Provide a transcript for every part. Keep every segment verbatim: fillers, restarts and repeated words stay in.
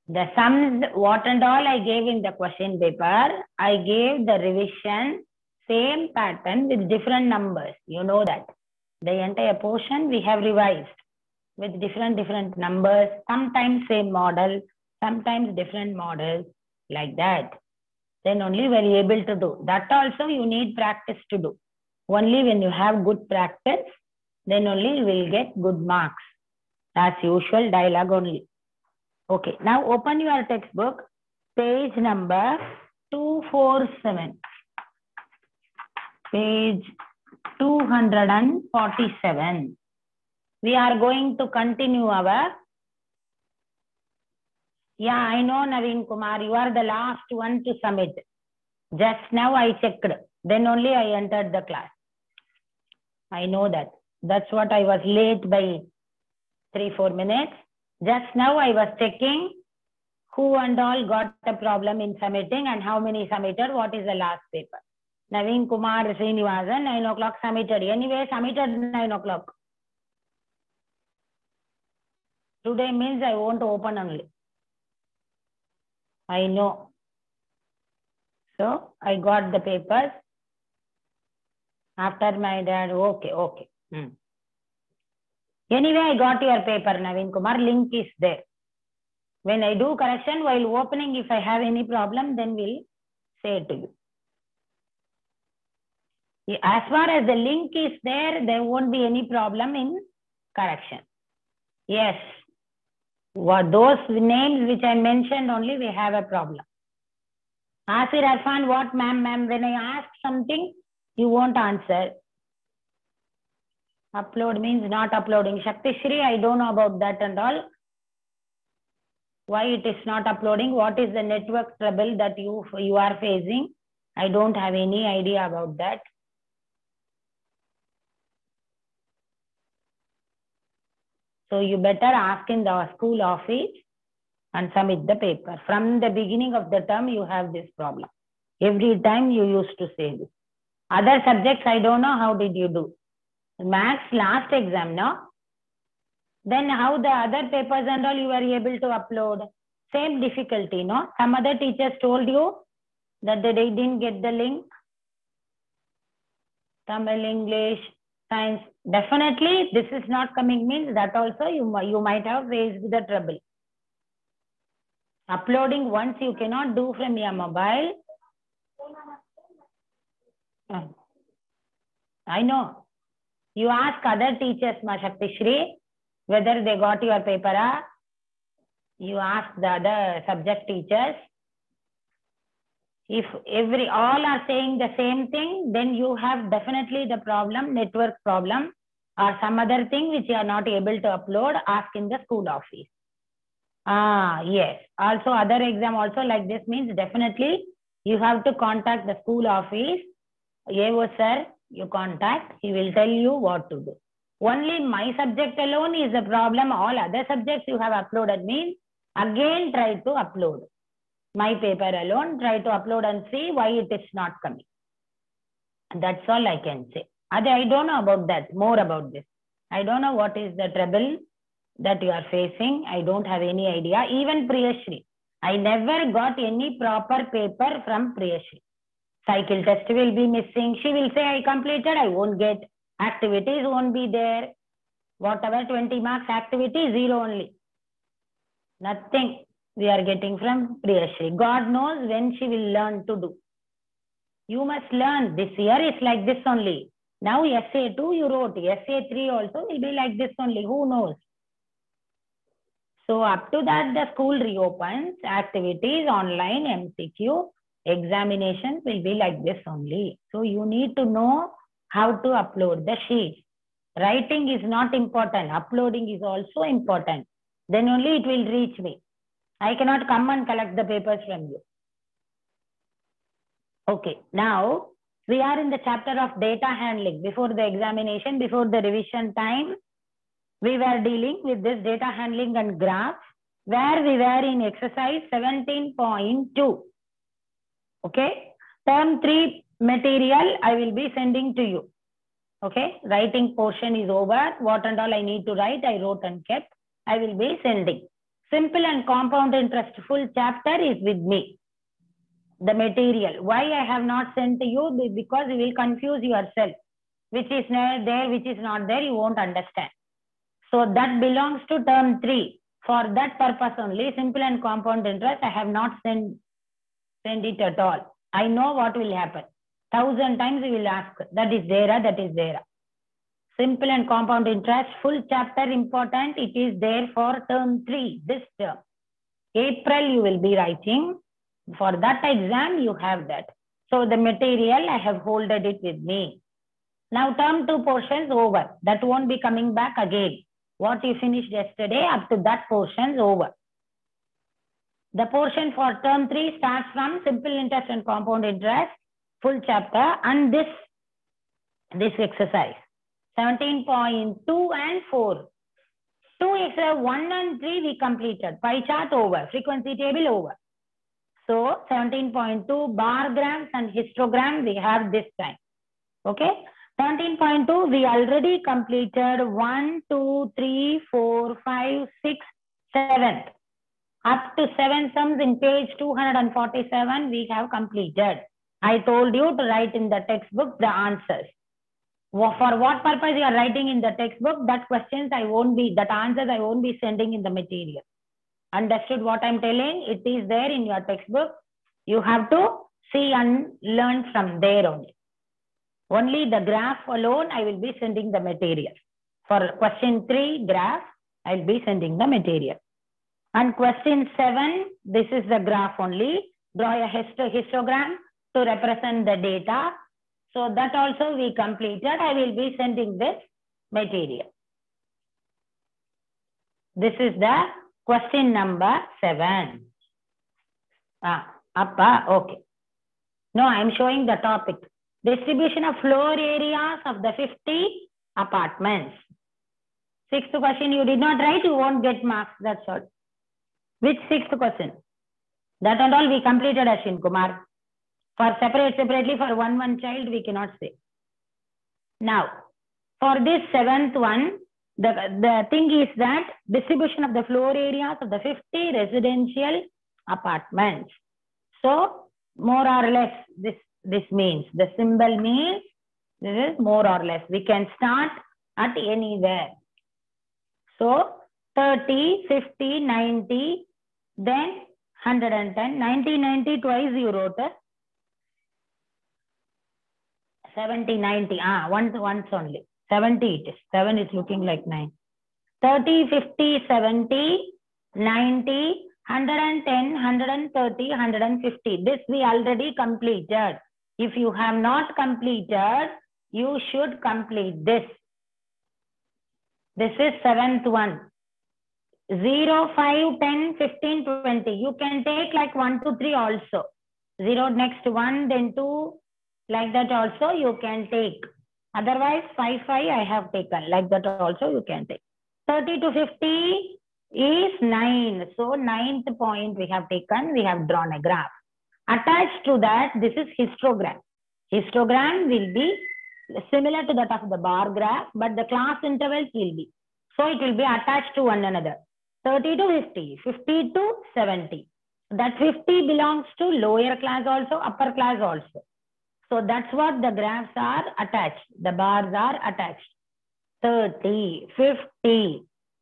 The sums, what and all I gave in the question paper, I gave the revision, same pattern with different numbers. You know that. The entire portion we have revised with different, different numbers, sometimes same model, sometimes different models, like that. Then only we are able to do. That also you need practice to do. Only when you have good practice, then only you will get good marks. As usual, dialogue only. Okay, now open your textbook, page number two forty-seven. Page two hundred forty-seven. We are going to continue our... Yeah, I know, Naveen Kumar, you are the last one to submit. Just now I checked. Then only I entered the class. I know that. That's what I was late by three, four minutes. Just now I was checking who and all got a problem in submitting and how many submitted, what is the last paper. Naveen Kumar Srinivasan, nine o'clock submitted. Anyway, submitted nine o'clock. Today means I won't open only. I know. So I got the papers. After my dad, okay, okay. Hmm. Anyway, I got your paper, Naveen Kumar. Link is there. When I do correction while opening, if I have any problem, then we'll say it to you. As far as the link is there, there won't be any problem in correction. Yes. What those names which I mentioned only, we have a problem. Asir Arfan, what ma'am, ma'am, when I ask something, you won't answer. Upload means not uploading. Shakti Shri, I don't know about that and all. Why it is not uploading? What is the network trouble that you, you are facing? I don't have any idea about that. So you better ask in the school office and submit the paper. From the beginning of the term, you have this problem. Every time you used to say this. Other subjects, I don't know, how did you do? Maths last exam, no? Then how the other papers and all you were able to upload? Same difficulty, no? Some other teachers told you that they didn't get the link. Tamil, English, Science. Definitely, this is not coming means that also you, you might have raised the trouble. Uploading once you cannot do from your mobile. I know. You ask other teachers, Ma Shakti Shri, whether they got your paper. Ah? You ask the other subject teachers. If every all are saying the same thing, then you have definitely the problem, network problem, or some other thing which you are not able to upload. Ask in the school office. Ah, yes. Also, other exam also like this means definitely you have to contact the school office. A O sir, you contact, he will tell you what to do. Only my subject alone is the problem. All other subjects you have uploaded means again try to upload. My paper alone, try to upload and see why it is not coming. That's all I can say. I don't know about that, more about this. I don't know what is the trouble that you are facing. I don't have any idea. Even Priyashri, I never got any proper paper from Priyashri. Cycle test will be missing. She will say, I completed, I won't get. Activities won't be there. Whatever twenty marks activity, zero only. Nothing we are getting from Priyashri. God knows when she will learn to do. You must learn. This year is like this only. Now S A two you wrote. S A three also will be like this only. Who knows? So up to that, the school reopens. Activities, online, M C Q. Examination will be like this only. So you need to know how to upload the sheet. Writing is not important. Uploading is also important. Then only it will reach me. I cannot come and collect the papers from you. Okay, now we are in the chapter of data handling. Before the examination, before the revision time, we were dealing with this data handling and graph, where we were in exercise seventeen point two. Okay, term three material I will be sending to you. Okay, writing portion is over. What and all I need to write, I wrote and kept. I will be sending. Simple and compound interest full chapter is with me. The material. Why I have not sent to you? Because you will confuse yourself. Which is there, which is not there, you won't understand. So that belongs to term three. For that purpose only, simple and compound interest, I have not sent, sent it at all. I know what will happen. Thousand times you will ask, that is there, that is there. Simple and compound interest, full chapter important. It is there for term three, this term. April you will be writing. For that exam, you have that. So the material, I have holded it with me. Now term two portions over. That won't be coming back again. What you finished yesterday, up to that portion over. The portion for term three starts from simple interest and compound interest, full chapter, and this, this exercise. seventeen point two and four. Two exercise one and three we completed. Pie chart over. Frequency table over. So seventeen point two bar grams and histogram we have this time. Okay. seventeen point two we already completed one, two, three, four, five, six, seven. Up to seven sums in page two hundred forty-seven we have completed. I told you to write in the textbook the answers. For what purpose you are writing in the textbook, that questions I won't be, that answers I won't be sending in the material. Understood what I'm telling? It is there in your textbook. You have to see and learn from there only. Only the graph alone, I will be sending the material. For question three, graph, I'll be sending the material. And question seven, this is the graph only. Draw a histo histogram to represent the data. So that also we completed. I will be sending this material. This is the question number seven. Ah, appa, okay. No, I am showing the topic. Distribution of floor areas of the fifty apartments. Sixth question you did not write, you won't get marks. That's all. Which sixth question? That and all we completed, Ashwin Kumar. For separate, separately for one, one child, we cannot say. Now, for this seventh one, the, the thing is that distribution of the floor areas of the fifty residential apartments. So, more or less, this, this means, the symbol means, this is more or less. We can start at anywhere. So, thirty, fifty, ninety, then one hundred ten, ninety, ninety, twice you wrote it. seventy, ninety, ah, once, once only. seventy it is. seven is looking like nine. thirty, fifty, seventy, ninety, one hundred ten, one hundred thirty, one hundred fifty. This we already completed. If you have not completed, you should complete this. This is seventh one. zero, five, ten, fifteen, twenty. You can take like one, two, three also. zero next one, then two. Like that also you can take. Otherwise, five, five I have taken. Like that also you can take. thirty to fifty is nine. So ninth point we have taken. We have drawn a graph. Attached to that, this is histogram. Histogram will be similar to that of the bar graph, but the class intervals will be. So it will be attached to one another. thirty to fifty, fifty to seventy. That fifty belongs to lower class also, upper class also. So that's what the graphs are attached. The bars are attached. thirty, fifty,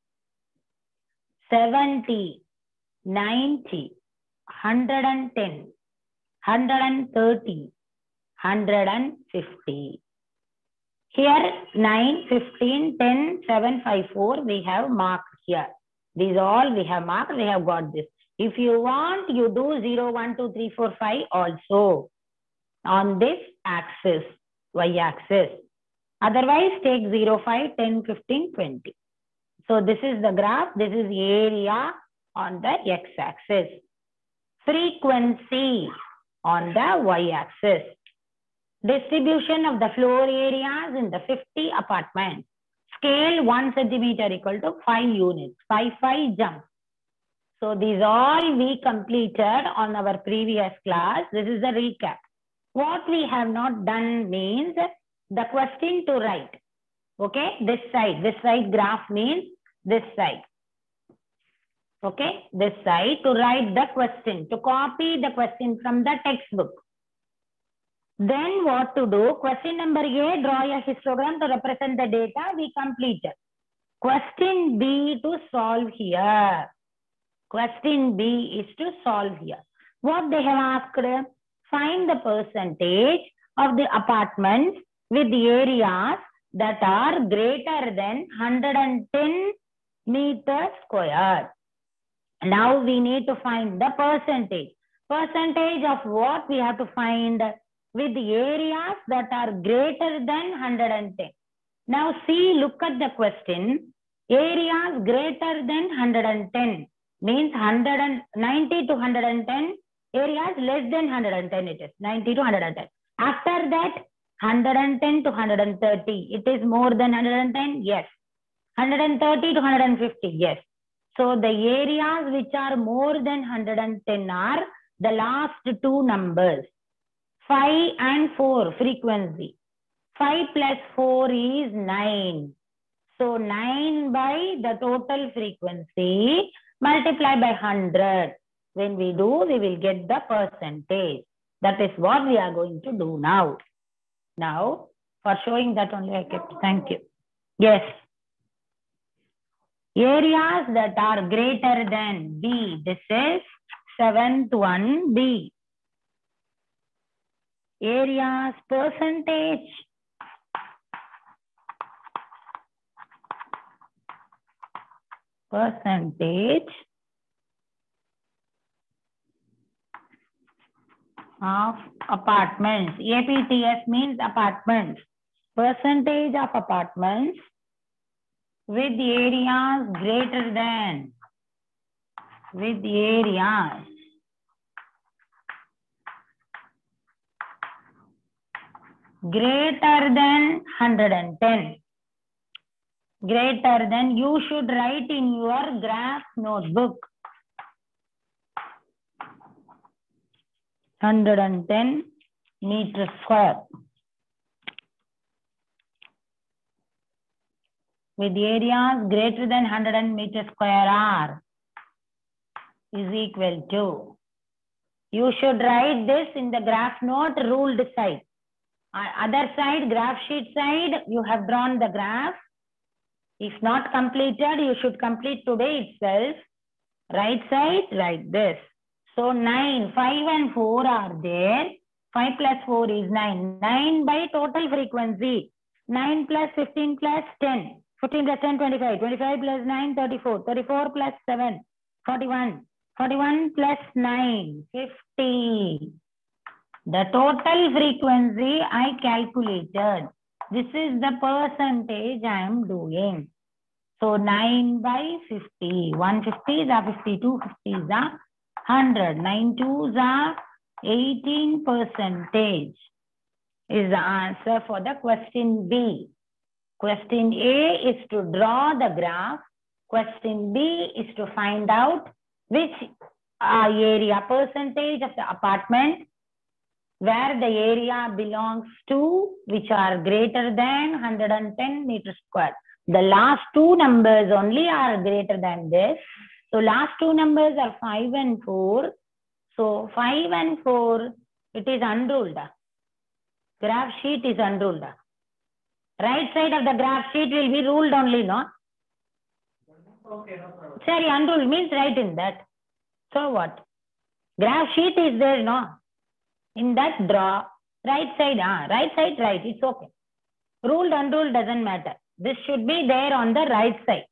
seventy, ninety, one hundred ten, one hundred thirty, one hundred fifty. Here nine, fifteen, ten, seven, five, four we have marked here. These all we have marked, we have got this. If you want, you do zero, one, two, three, four, five also. On this axis, y-axis. Otherwise, take zero, five, ten, fifteen, twenty. So this is the graph. This is area on the x-axis. Frequency on the y-axis. Distribution of the floor areas in the fifty apartments. Scale one centimeter equal to five units. five, five jump. So these all we completed on our previous class. This is the recap. What we have not done means the question to write. Okay, this side, this side graph means this side. Okay, this side to write the question, to copy the question from the textbook. Then what to do? Question number A, draw a histogram to represent the data. We completed. Question B to solve here. Question B is to solve here. What they have asked? Find the percentage of the apartments with the areas that are greater than one hundred ten meters square. Now we need to find the percentage. Percentage of what we have to find? With the areas that are greater than one hundred ten. Now see, look at the question. Areas greater than one hundred ten means one hundred ninety to one hundred ten. Areas less than one hundred ten it is. ninety to one hundred ten. After that, one hundred ten to one hundred thirty. It is more than one hundred ten? Yes. one hundred thirty to one hundred fifty? Yes. So the areas which are more than one hundred ten are the last two numbers. five and four frequency. five plus four is nine. So nine by the total frequency multiply by one hundred. When we do, we will get the percentage. That is what we are going to do now. Now, for showing that only I kept. Thank you. Yes. Areas that are greater than B. This is seventh one B. Areas percentage. Percentage of apartments. A P T S means apartments. Percentage of apartments with the areas greater than. With the areas. Greater than one hundred ten. Greater than, you should write in your graph notebook. one hundred ten meters square. With the areas greater than one hundred meters square are is equal to. You should write this in the graph note ruled side. Other side, graph sheet side, you have drawn the graph. If not completed, you should complete today itself. Right side, write this. So nine, five and four are there. five plus four is nine. nine by total frequency. nine plus fifteen plus ten. fifteen plus ten, twenty-five. twenty-five plus nine, thirty-four. thirty-four plus seven, forty-one. forty-one plus nine, fifty. The total frequency I calculated. This is the percentage I am doing. So nine by fifty. one fifty is a fifty-two, fifty is a one hundred. nine twos are eighteen percentage is the answer for the question B. Question A is to draw the graph. Question B is to find out which uh, area percentage of the apartment where the area belongs to, which are greater than one hundred ten meters square. The last two numbers only are greater than this. So last two numbers are five and four. So five and four, it is unruled. Graph sheet is unruled. Right side of the graph sheet will be ruled only, no? Okay, no problem. Sorry, unruled means right in that. So what? Graph sheet is there, no? In that draw, right side, ah, right side, right, it's okay. Ruled, unruled doesn't matter. This should be there on the right side.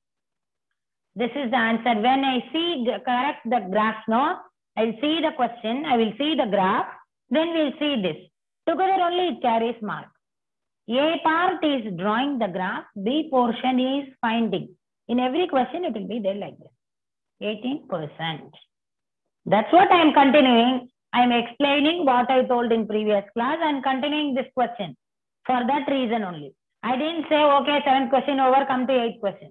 This is the answer. When I see, correct the graph, no? I'll see the question, I will see the graph, then we'll see this. Together only it carries mark. A part is drawing the graph, B portion is finding. In every question, it will be there like this. eighteen percent. That's what I am continuing. I am explaining what I told in previous class and continuing this question. For that reason only. I didn't say, okay, seventh question over, come to eighth question.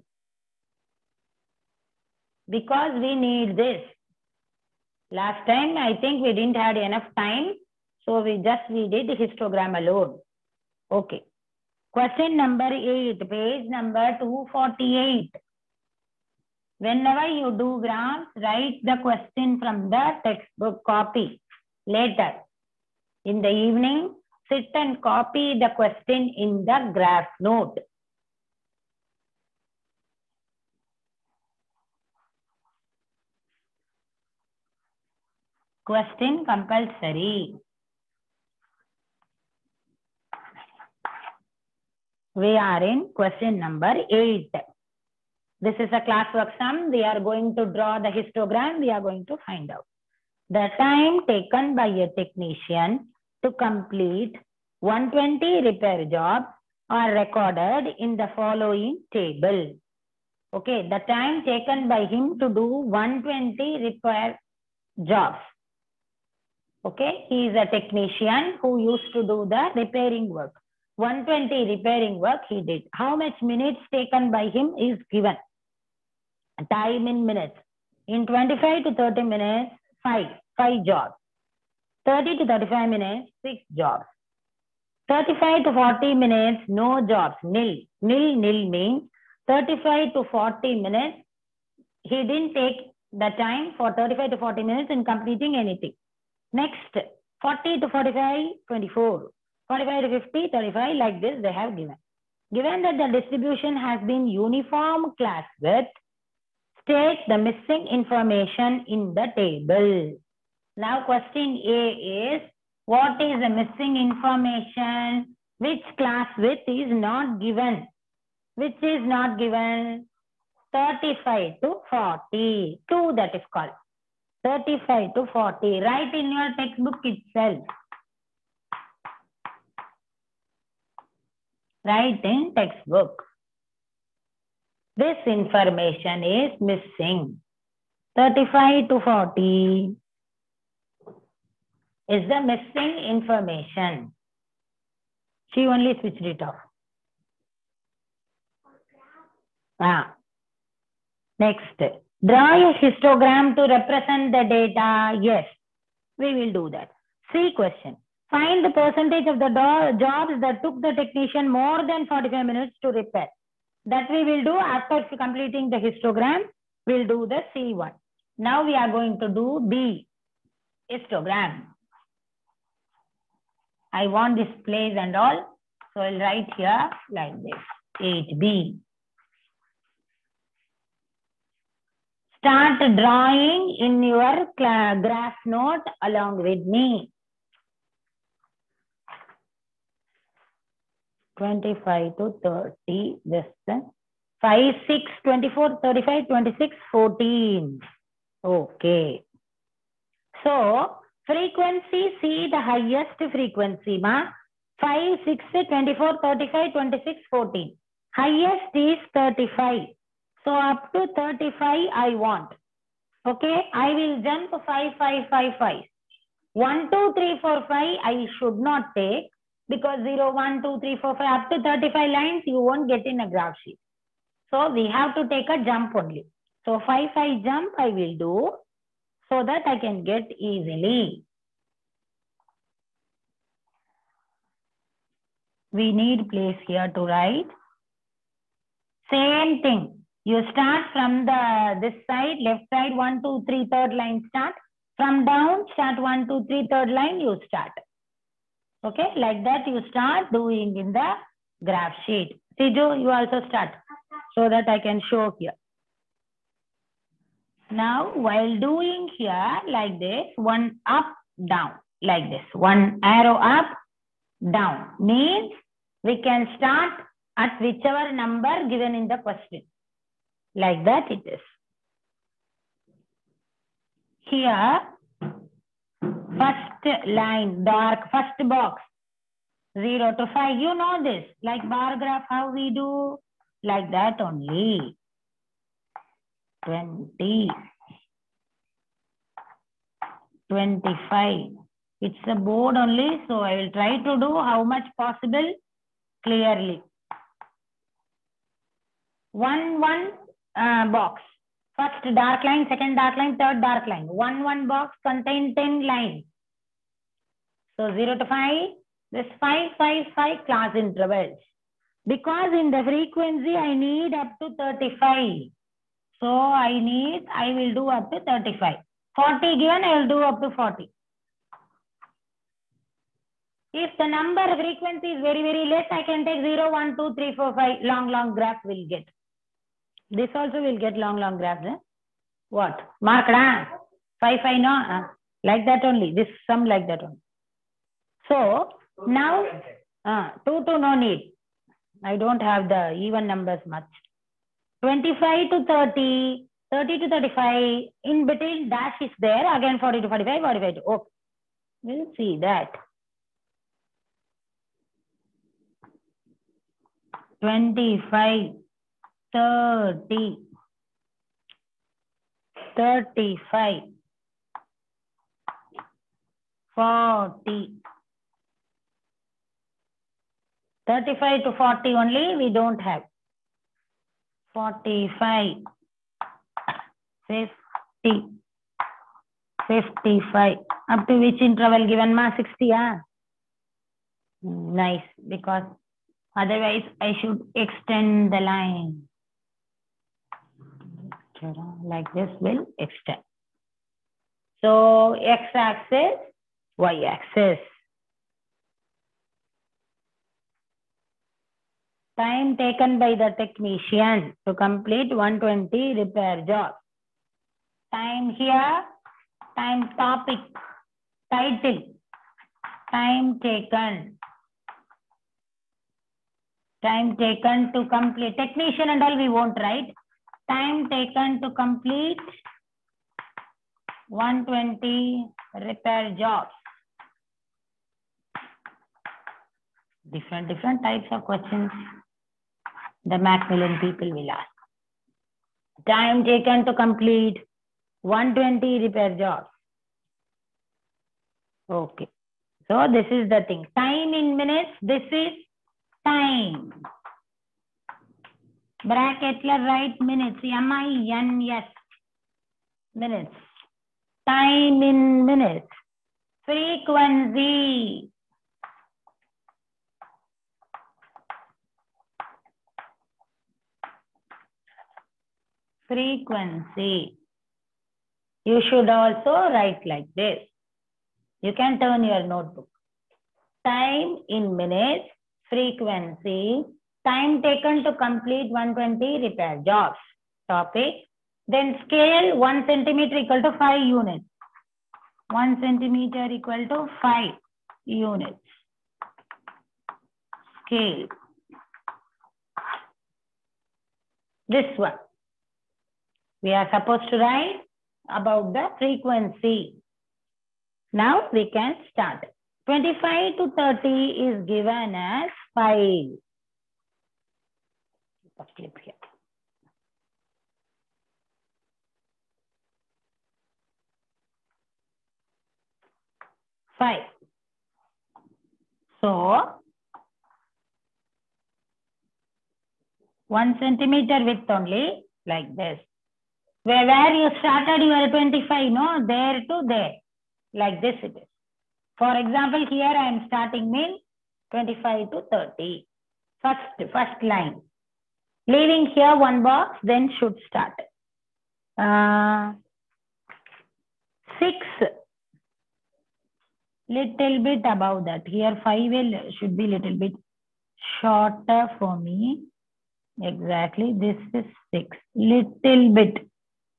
Because we need this. Last time, I think we didn't have enough time. So we just, we did the histogram alone. Okay. Question number eight, page number two forty-eight. Whenever you do graphs, write the question from the textbook copy. Later, in the evening, sit and copy the question in the graph note. Question compulsory. We are in question number eight. This is a classwork sum. We are going to draw the histogram. We are going to find out the time taken by a technician to complete one hundred twenty repair jobs are recorded in the following table. Okay, the time taken by him to do one hundred twenty repair jobs. Okay, he is a technician who used to do the repairing work. one hundred twenty repairing work he did. How much minutes taken by him is given. Time in minutes. In twenty-five to thirty minutes, five, five jobs. thirty to thirty-five minutes, six jobs. thirty-five to forty minutes, no jobs, nil. Nil, nil means thirty-five to forty minutes. He didn't take the time for thirty-five to forty minutes in completing anything. Next, forty to forty-five, twenty-four. forty-five to fifty, thirty-five, like this they have given. Given that the distribution has been uniform class width, state the missing information in the table. Now question A is, what is the missing information? Which class width is not given? Which is not given? thirty-five to forty. two that is called. thirty-five to forty. Write in your textbook itself. Write in textbook. This information is missing. thirty-five to forty is the missing information. She only switched it off. Ah. Next. Draw a histogram to represent the data. Yes, we will do that. C question. Find the percentage of the jobs that took the technician more than forty-five minutes to repair. That we will do after completing the histogram. We'll do the C one. Now we are going to do B, histogram. I want this place and all. So I'll write here like this, eight B. Start drawing in your graph note along with me. twenty-five to thirty, this five, six, twenty-four, thirty-five, twenty-six, fourteen. Okay. So, frequency, see the highest frequency, ma. five, six, twenty-four, thirty-five, twenty-six, fourteen. Highest is thirty-five. So, up to thirty-five I want. Okay, I will jump five, five, five, five. one, two, three, four, five I should not take. Because zero, one, two, three, four, five, up to thirty-five lines, you won't get in a graph sheet. So we have to take a jump only. So five, five jump I will do so that I can get easily. We need place here to write. Same thing. You start from the this side, left side, one, two, three, third line start. From down, start one, two, three, third line, you start. Okay, like that you start doing in the graph sheet. Siju, you also start so that I can show here. Now, while doing here like this, one up, down, like this. One arrow up, down. Means we can start at whichever number given in the question. Like that it is. Here, first line, dark, first box, zero to five. You know this, like bar graph, how we do, like that only. twenty, twenty-five. It's a board only, so I will try to do how much possible clearly. One, one uh, box. First dark line, second dark line, third dark line. One, one box contains ten lines. So zero to five, this five, five, five class intervals. Because in the frequency, I need up to thirty-five. So I need, I will do up to thirty-five. forty given, I will do up to forty. If the number frequency is very, very less, I can take zero, one, two, three, four, five. Long, long graph will get. This also will get long, long graphs. Eh? What? Mark, ah? five, five, no? Ah? Like that only. This sum like that only. So, now, uh, two, two, no need. I don't have the even numbers much. twenty-five to thirty, thirty to thirty-five, in between dash is there, again forty to forty-five, forty-five to, okay. We'll see that. twenty-five, thirty, thirty-five, forty. thirty-five to forty only we don't have. forty-five, fifty, fifty-five. Up to which interval given ma? sixty, ah? Nice, because otherwise I should extend the line. Like this will extend. So x-axis, y-axis. Time taken by the technician to complete one hundred twenty repair jobs. Time here, time topic, title, time taken. Time taken to complete. Technician and all we won't write. Time taken to complete one hundred twenty repair jobs. Different, different types of questions the Macmillan people will ask. Time taken to complete one hundred twenty repair jobs. Okay. So this is the thing. Time in minutes. This is time. Bracket write minutes. M I N S. Minutes. Time in minutes. Frequency. Frequency. You should also write like this. You can turn your notebook. Time in minutes, frequency, time taken to complete one hundred twenty repair jobs. Topic. Then scale one centimeter equal to five units. one centimeter equal to five units. Scale. This one. We are supposed to write about the frequency. Now we can start. twenty-five to thirty is given as five. Clip here. Five. So, one centimeter width only, like this. Where, where you started your twenty-five, no? There to there. Like this it is. For example, here I am starting mean twenty-five to thirty. First, first line. Leaving here one box, then should start. Uh, six. Little bit above that. Here five will should be little bit shorter for me. Exactly. This is six. Little bit.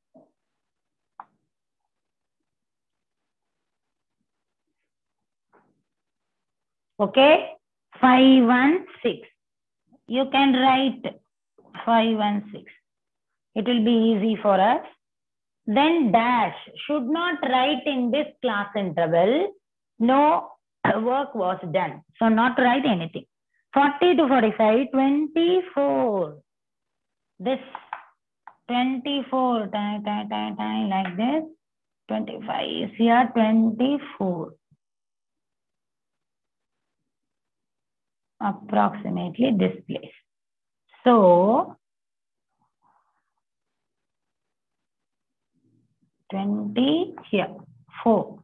Okay. Five, one, six. You can write five, one, six. It will be easy for us. Then dash. Should not write in this class interval. No work was done. So not write anything. forty to forty-five, twenty-four. This twenty-four, tie, tie, tie, tie, like this. twenty-five is here, twenty-four. Approximately this place. So, twenty here, four.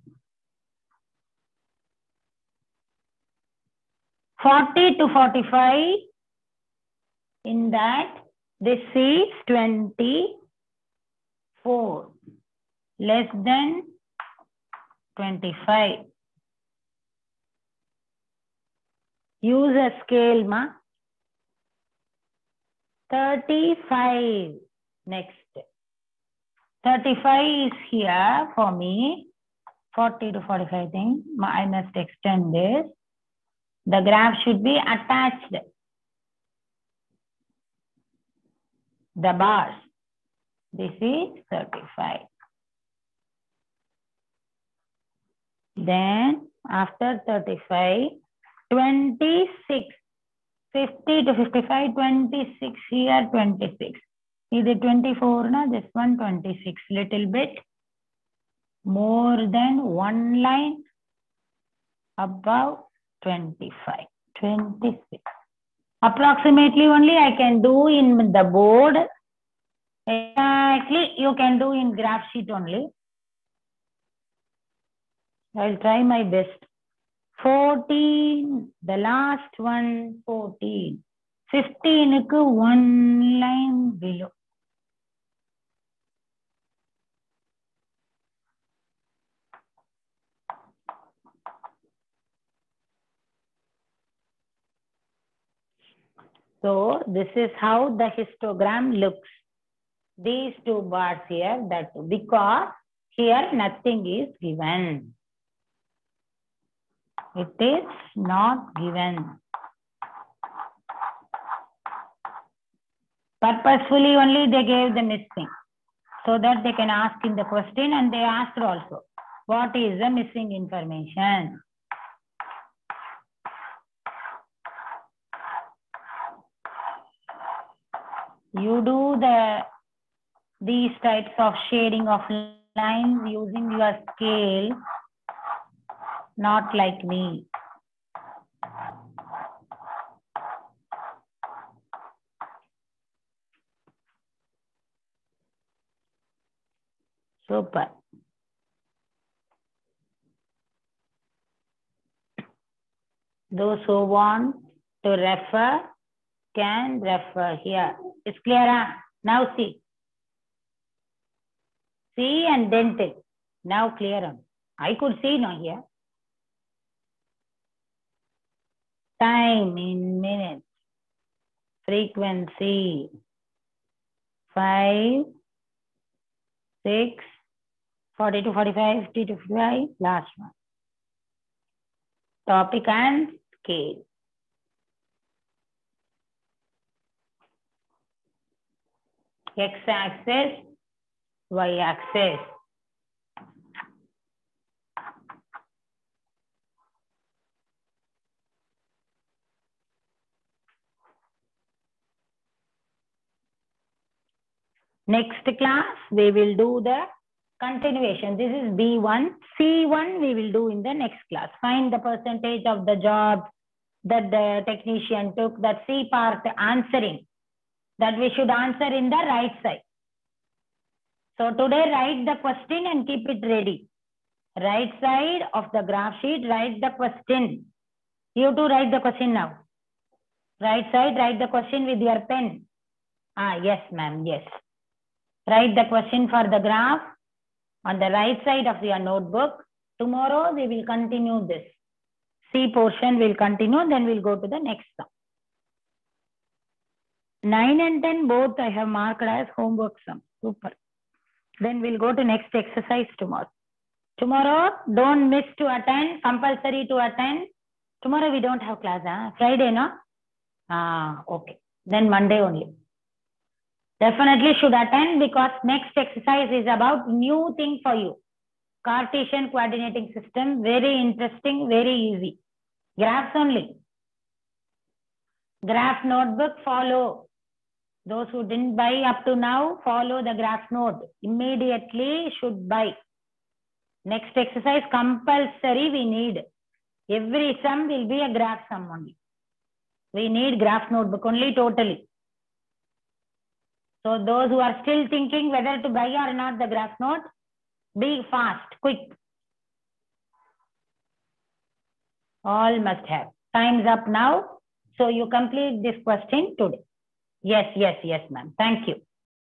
forty to forty-five, in that, this is twenty, four less than twenty-five. Use a scale, ma. thirty-five. Next. thirty-five is here for me. forty to forty-five thing. I must extend this. The graph should be attached. The bars. This is thirty-five. Then after thirty-five, twenty-six. fifty to fifty-five, twenty-six here, twenty-six. Either twenty-four, na, this one twenty-six. Little bit more than one line above twenty-five. twenty-six. Approximately only I can do in the board. Exactly, you can do in graph sheet only. I'll try my best. fourteen, the last one, fourteen. fifteen, one line below. So this is how the histogram looks. These two bars here, that because here nothing is given. It is not given. Purposefully only they gave the missing, so that they can ask in the question, and they asked also, what is the missing information? You do the these types of shading of lines using your scale, not like me. Super. Those who want to refer can refer here. It's clear, huh? Now see. See and then tell. Now clear. I could see now here. Time in minutes. Frequency. Five. Six. Forty to forty-five. Fifty to fifty-five. Last one. Topic and scale. X-axis, Y-axis. Next class, we will do the continuation. This is B one. C one, we will do in the next class. Find the percentage of the job that the technician took. That C part answering. That we should answer in the right side. So today write the question and keep it ready. Right side of the graph sheet, write the question. You too write the question now. Right side, write the question with your pen. Ah, yes, ma'am, yes. Write the question for the graph on the right side of your notebook. Tomorrow we will continue this. C portion will continue, then we'll go to the next sum. nine and ten both I have marked as homework sum. Super. Then we'll go to next exercise tomorrow. Tomorrow, don't miss to attend, compulsory to attend. Tomorrow we don't have class, huh? Friday, no? Ah, okay. Then Monday only. Definitely should attend because next exercise is about new thing for you. Cartesian coordinating system, very interesting, very easy. Graphs only. Graph notebook, follow. Those who didn't buy up to now, follow the graph note. Immediately should buy. Next exercise, compulsory we need. Every sum will be a graph sum only. We need graph notebook only totally. So those who are still thinking whether to buy or not the graph note, be fast, quick. All must have. Time's up now. So you complete this question today. Yes, yes, yes, ma'am. Thank you.